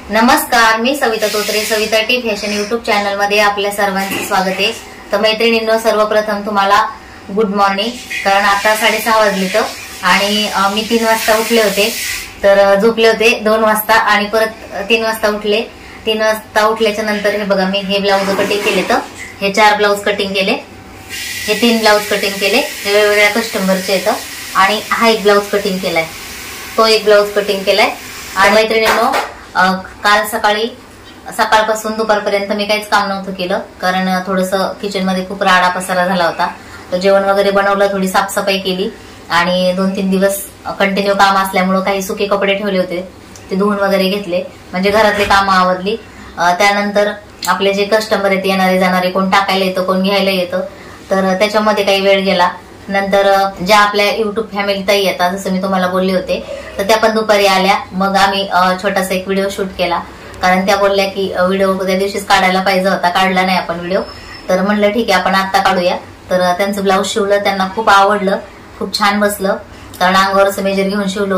नमस्कार, मी Savita Totre, Savita T fashion YouTube channel मध्ये आपल्या सर्वांचे स्वागत आहे। तर मैत्रिणींनो, सर्वप्रथम तुम्हाला गुड मॉर्निंग। कारण आता 6:30 वाजले तर आणि मी 3 वाजता उठले होते। तर झोपले होते 2 वाजता आणि परत 3 वाजता उठले। 3 वाजता उठल्याच्या नंतर हे बघा, मी हे ब्लाउज कटिंग केले। तर हे 4 ब्लाउज कटिंग केले, हे 3 ब्लाउज कटिंग केले, हे वेगवेगळ्या कस्टमरचे आहेत। आणि हा एक ब्लाउज कटिंग केलाय, तो एक ब्लाउज कटिंग केलाय। आणि मैत्रिणींनो, काल सकाळपासून दुपारपर्यंत मी काहीच काम नव्हतं केलं, कारण थोडंसं किचन मध्ये खूप राडा पसारा झाला होता। तर जेवण वगैरे बनवलं, थोडी साफसफाई केली आणि 2-3 दिवस कंटिन्यू काम असल्यामुळे काही सुके कपडे ठेवले होते ते धुवून वगैरे घेतले, म्हणजे घरातली कामं आवरली। त्यानंतर आपले जे कस्टमर आहेत, येणारे जाणारे, कोण टाकायला येतं कोण घ्यायला येतं, तर त्याच्यामध्ये काही वेळ गेला। नंतर ज्या आपल्या युट्यूब फॅमिली ताई येतात, जसं मी तुम्हाला बोलले होते, तर त्या पण दुपारी आल्या। मग आम्ही छोटासा एक व्हिडिओ शूट केला, कारण त्या बोलल्या की व्हिडिओ त्या दिवशीच काढायला पाहिजे होता, काढला नाही आपण व्हिडिओ। तर म्हणलं ठीक आहे, आपण आता काढूया। तर त्यांचं ब्लाऊज शिवलं, त्यांना खूप आवडलं, खूप छान बसलं, कारण अंगावरच मेजर घेऊन शिवलं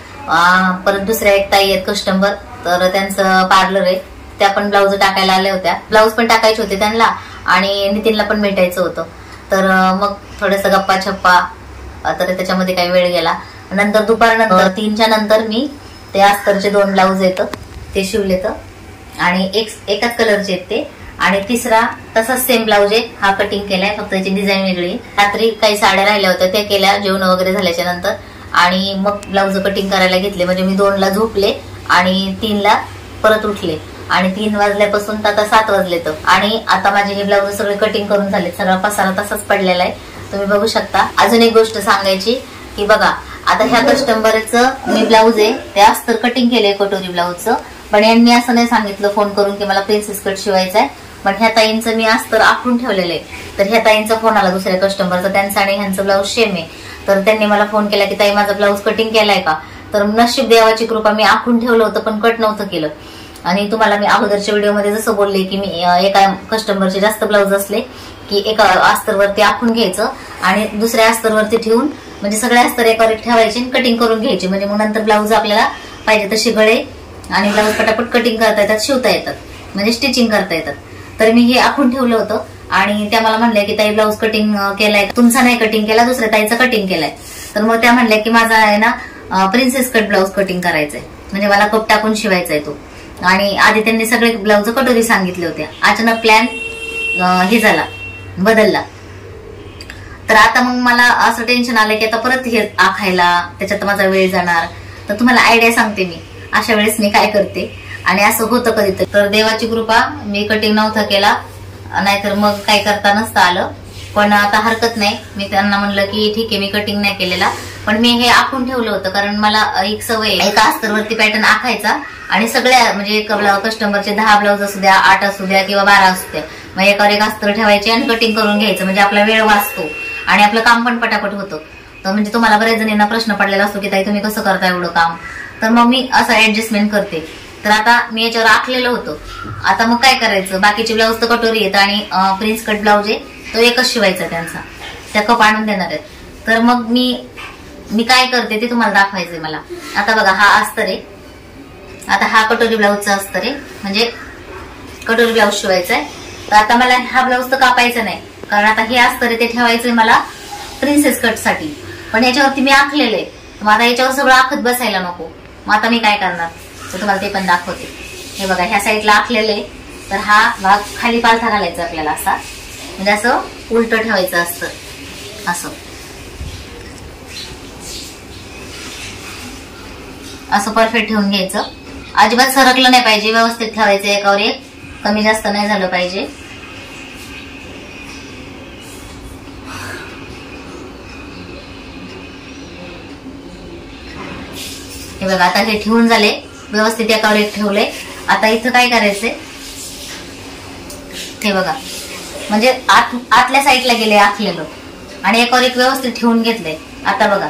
होतं। परत दुसऱ्या एक ताई आहेत कस्टमर, तर त्यांचं पार्लर आहे, त्या पण ब्लाऊज टाकायला आल्या होत्या। ब्लाऊज पण टाकायचे होते त्यांना आणि नितीनला पण भेटायचं होतं। तर मग थोडंसं गप्पा छप्पा, तर त्याच्यामध्ये काही वेळ गेला। नंतर दुपारनंतर 3च्या नंतर मी ते अस्तरचे 2 ब्लाऊज येतं ते शिवलेत आणि एकाच कलरचे आहेत ते। आणि तिसरा तसाच सेम ब्लाऊज आहे, हा कटिंग केलाय, फक्त याची डिझाईन वेगळी। रात्री काही साड्या राहिल्या होत्या त्या केल्या जेवण वगैरे झाल्याच्या नंतर, आणि मग ब्लाऊज कटिंग करायला घेतले। म्हणजे मी 2ला झोपले आणि 3ला परत उठले आणि 3 वाजल्यापासून तर आता 7 वाजले। तर आणि आता माझे हे ब्लाऊज सगळे कटिंग करून झाले, सगळा पसारा तसाच पडलेला आहे, तुम्ही बघू शकता। अजून एक गोष्ट सांगायची की बघा, आता ह्या कस्टमरचं मी ब्लाऊज आहे ते अस्तर कटिंग केलंय कटोरी ब्लाऊजचं, पण यांनी असं नाही सांगितलं फोन करून की मला प्रिन्सेस कट शिवायचा आहे। पण ह्या ताईंचं मी अस्तर आखून ठेवलेलं आहे। तर ह्या ताईंचा फोन आला दुसऱ्या कस्टमरचा, त्यांचा आणि ह्यांचं ब्लाऊज सेम आहे। तर त्यांनी मला फोन केला की ताई माझा ब्लाऊज कटिंग केलाय का? तर नशीब देवाची कृपा, मी आखून ठेवलं होतं पण कट नव्हतं केलं। आणि तुम्हाला मी अगोदरच्या व्हिडिओमध्ये जसं बोलले की मी एका कस्टमरचे जास्त ब्लाऊज असले की एका अस्तरवरती आखून घ्यायचं आणि दुसऱ्या अस्तरवरती ठेवून, म्हणजे सगळे अस्तर एकावर एक ठेवायचे आणि कटिंग करून घ्यायचे, म्हणजे मग नंतर ब्लाऊज आपल्याला पाहिजे तसे गळे आणि ब्लाऊज पटापट कटिंग करता येतात, शिवता येतात, म्हणजे स्टिचिंग करता येतात। तर मी हे आखून ठेवलं होतं आणि त्या मला म्हणल्या की ताई ब्लाऊज कटिंग केलाय, तुमचा नाही कटिंग केला, दुसऱ्या ताईचा कटिंग केलाय। तर मग त्या म्हणल्या की माझा आहे ना प्रिन्सेस कट ब्लाऊज कटिंग करायचंय, म्हणजे मला कप टाकून शिवायचाय तो। आणि आधी त्यांनी सगळे ब्लाऊज कटोरी सांगितले होते, अचानक प्लॅन हे झाला, बदलला। तर आता मग मला असं टेन्शन आलं की आता परत हे आखायला, त्याच्यात माझा वेळ जाणार। तर तुम्हाला आयडिया सांगते मी, अशा वेळेस मी काय करते, आणि असं होतं कधीतरी। तर देवाची कृपा, मी कटिंग नव्हता केला, नाहीतर मग काय करता नसतं आलं। पण आता हरकत नाही, मी त्यांना म्हणलं की ठीक आहे, मी कटिंग नाही केलेला, पण मी हे आखून ठेवलं होतं, कारण मला एक सवय आहे एका अस्तरवरती पॅटर्न आखायचा आणि सगळ्या, म्हणजे एक कस्टमरचे 10 ब्लाऊज असू द्या, 8 असू द्या किंवा 12 असू द्या, मग एकावर एक अस्तर ठेवायचे आणि कटिंग करून घ्यायचं, म्हणजे आपला वेळ वाचतो आणि आपलं काम पण पटापट होतं। तर म्हणजे तुम्हाला बऱ्याच जणींना प्रश्न पडलेला असतो की ताई तुम्ही कसं करता एवढं काम, तर मग मी असं ऍडजस्टमेंट करते। तर आता मी याच्यावर आखलेलं होतं, आता मग काय करायचं, बाकीचे ब्लाऊज तर कटोरी येत आणि प्रिन्स कट ब्लाऊज आहे तो एकच शिवायचा त्यांचा, त्या कप आणून देणार आहेत। तर मग मी काय करते ते तुम्हाला दाखवायचंय मला। आता बघा, हा अस्तर आहे, आता हा कटोरी ब्लाऊजचा अस्तर आहे, म्हणजे कटोरी ब्लाऊज शिवायचा आहे। तर आता मला हा ब्लाऊज तर कापायचा नाही, कारण आता हे अस्तर आहे ते ठेवायचंय मला प्रिन्सेस कट साठी, पण याच्यावरती मी आखलेलं आहे, मग आता याच्यावर सगळं आखत बसायला नको। मग आता मी काय करणार, तर तुम्हाला ते पण दाखवते। हे बघा, ह्या साईडला आखलेलं आहे, तर हा भाग खाली पालथा घालायचा आपल्याला असा, म्हणजे असं उलट ठेवायचं असतं, असं परफेक्ट ठेवून घ्यायचं, अजिबात सरकलं नाही पाहिजे, व्यवस्थित ठेवायचं, एकावर एक, कमी जास्त नाही झालं पाहिजे। हे बघा, आता हे ठेवून झाले व्यवस्थित, एकावर एक ठेवलंय। आता इथं काय करायचंय, हे बघा, म्हणजे आतल्या साईडला गेले आखलेलं आणि एकावर एक व्यवस्थित ठेवून घेतलंय। आता बघा,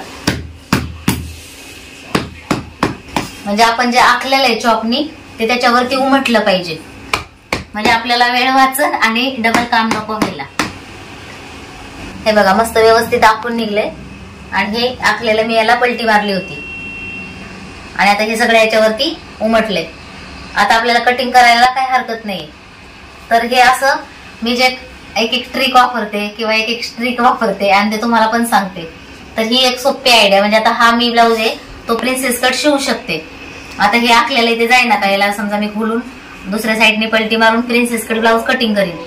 म्हणजे आपण जे आखलेलं आहे चॉकनी ते त्याच्यावरती उमटलं पाहिजे, म्हणजे आपल्याला वेळ वाचन आणि डबल काम नको व्हायला। हे बघा, मस्त व्यवस्थित आखून निघले आणि हे आखलेलं मी याला पलटी मारली होती आणि आता हे सगळं याच्यावरती उमटले आता आपल्याला कटिंग करायला काही हरकत नाही. तर हे असं मी जे एक ट्रिक वापरते किंवा एक ट्रिक वापरते आणि ते तुम्हाला पण सांगते. तर ही एक सोपी आयडिया. म्हणजे आता हा मी ब्लाऊज आहे तो प्रिन्सेस कट शिवू शकते. आता हे आखलेलं इथे जाईना का, याला समजा मी खोलून दुसऱ्या साईडने पलटी मारून प्रिन्सेस कट ब्लाऊज कटिंग करीन.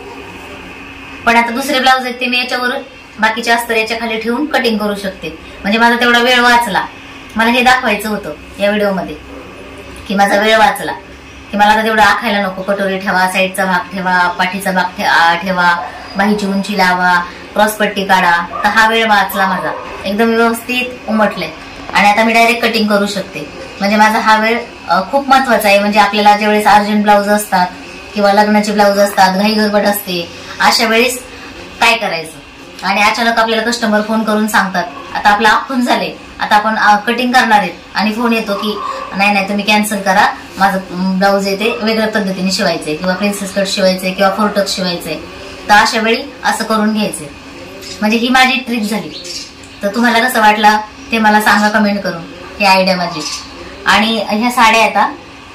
पण आता दुसरे ब्लाऊज आहेत ते मी याच्यावर बाकीचे अस्तर याच्या खाली ठेवून कटिंग करू शकते. म्हणजे माझा तेवढा वेळ वाचला. मला हे दाखवायचं होतं या व्हिडिओमध्ये की माझा वेळ वाचला, की मला आता तेवढं आखायला नको. कटोरी ठेवा, साईडचा भाग ठेवा, पाठीचा भाग ठेवा, बाहीची उंची लावा, क्रॉसपट्टी काढा. तर हा वेळ वाचला माझा, एकदम व्यवस्थित उमटले. आणि आता मी डायरेक्ट कटिंग करू शकते. म्हणजे माझा हा वेळ खूप महत्वाचा आहे. म्हणजे आपल्याला ज्यावेळेस अर्जंट ब्लाऊज असतात किंवा लग्नाचे ब्लाऊज असतात, घाई गडबड असते, अशा वेळेस काय करायचं. आणि अचानक आपल्याला कस्टमर फोन करून सांगतात आता आपलं आखून झाले, आता आपण कटिंग करणार आहेत, आणि फोन येतो की नाही तुम्ही कॅन्सल करा, माझं ब्लाऊज आहे ते वेगळ्या पद्धतीने शिवायचंय किंवा प्रिन्सेस कट शिवायचंय किंवा फोरटक्स शिवायचंय. तर अशा वेळी असं करून घ्यायचंय. म्हणजे ही माझी ट्रिक झाली. तर तुम्हाला कसं वाटलं ते मला सांगा कमेंट करून, ही आयडिया माझी. आणि ह्या साड्या आता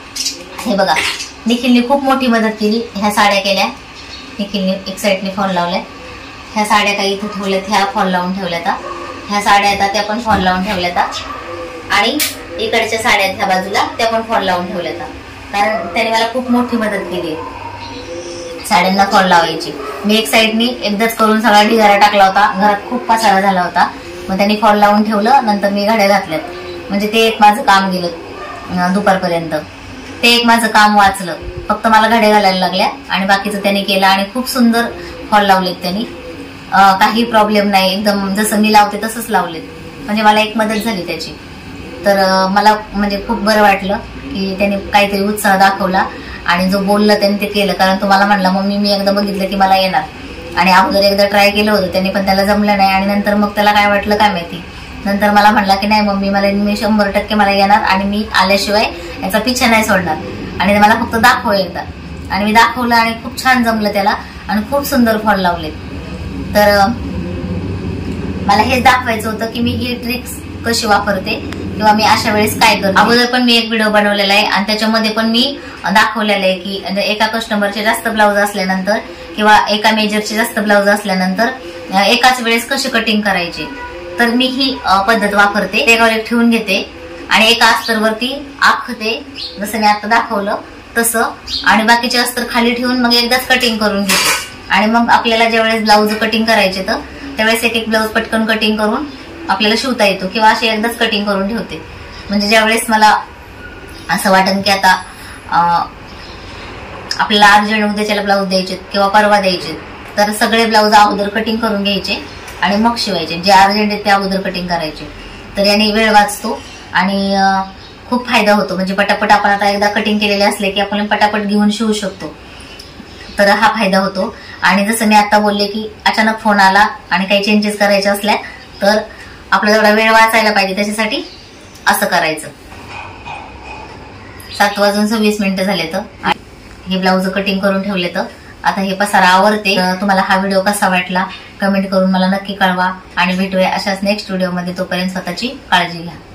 हे बघा, निखिलने खूप मोठी मदत केली. ह्या साड्या केल्या निखिलने, एक साईडने फॉल लावलाय. ह्या साड्या काही इथे ठेवल्यात, ह्या फॉल लावून ठेवल्यात. ह्या साड्या येतात त्या पण फॉल लावून ठेवल्यात. आणि इकडच्या साड्या ह्या बाजूला त्या पण फॉल लावून ठेवल्यात. कारण त्याने मला खूप मोठी मदत केली साड्यांना फॉल लावायची. मी एक साईडनी एकदाच करून सगळा ढिगारा टाकला होता, घरात खूप पसारा झाला होता. मग त्यांनी फॉल लावून ठेवलं, नंतर मी घड्या घातल्यात. म्हणजे ते एक माझं काम गेलं दुपारपर्यंत. ते एक माझं काम वाचलं. फक्त मला घड्या घालायला लागल्या आणि बाकीचं त्यांनी केलं. आणि खूप सुंदर फॉल लावलेत त्यांनी, काही प्रॉब्लेम नाही. एकदम जसं मी लावते तसंच लावलेत. म्हणजे मला एक मदत झाली त्याची. तर मला म्हणजे खूप बरं वाटलं की त्यांनी काहीतरी उत्साह दाखवला आणि जो बोललं त्यांनी ते केलं. कारण तुम्हाला म्हणला मम्मी मी एकदा बघितलं की मला येणार, आणि अगोदर एकदा ट्राय केलं होतं त्यांनी, पण त्याला जमलं नाही. आणि नंतर मग त्याला काय वाटलं काय माहिती, नंतर मला म्हणला की नाही मम्मी मी 100% मला येणार आणि मी आल्याशिवाय याचा पिछा नाही सोडणार, आणि मला फक्त दाखव येतात. आणि मी दाखवलं आणि खूप छान जमलं त्याला आणि खूप सुंदर फॉल लावले. तर मला हेच दाखवायचं होतं की मी ही ट्रिक्स कशी वापरते किंवा मी अशा वेळेस काय करते. अगोदर पण मी एक व्हिडिओ बनवलेला आहे आणि त्याच्यामध्ये पण मी दाखवलेलं आहे की एका कस्टमरचे जास्त ब्लाऊज असल्यानंतर किंवा एका मेजरचे जास्त ब्लाऊज असल्यानंतर एकाच वेळेस कशी कटिंग करायची. तर मी ही पद्धत वापरते. एकावर एक ठेवून घेते आणि एका अस्तरवरती आखते जसं मी आता दाखवलं तसं, आणि बाकीचे अस्तर खाली ठेवून मग एकदाच कटिंग करून घेते. आणि मग आपल्याला ज्यावेळेस ब्लाऊज कटिंग करायचे तर त्यावेळेस एक ब्लाऊज पटकन कटिंग करून आपल्याला शिवता येतो, किंवा असे एकदाच कटिंग करून ठेवते. म्हणजे ज्यावेळेस मला असं वाटेल की आता आपल्याला अर्जंट उद्याच्याला ब्लाऊज द्यायचे किंवा परवा द्यायचे, तर सगळे ब्लाऊज अगोदर कटिंग करून घ्यायचे आणि मग शिवायचे. जे अर्जंट आहेत ते अगोदर कटिंग करायचे. तर याने वेळ वाचतो आणि खूप फायदा होतो. म्हणजे पटापट आपण आता एकदा कटिंग केलेले असले की आपण पटापट घेऊन शिवू शकतो. तर हा फायदा होतो. आणि जसं मी आता बोलले की अचानक फोन आला आणि काही चेंजेस करायचे असल्या तर आपला तेवढा वेळ वाचायला पाहिजे, त्याच्यासाठी असं करायचं. 7:26 झाले तर हे ब्लाऊज कटिंग करून ठेवले. तर आता हे पसारा आवरते. तुम्हाला हा व्हिडिओ कसा वाटला कमेंट करून मला नक्की कळवा आणि भेटूया अशाच नेक्स्ट व्हिडिओमध्ये. तोपर्यंत स्वतःची काळजी घ्या.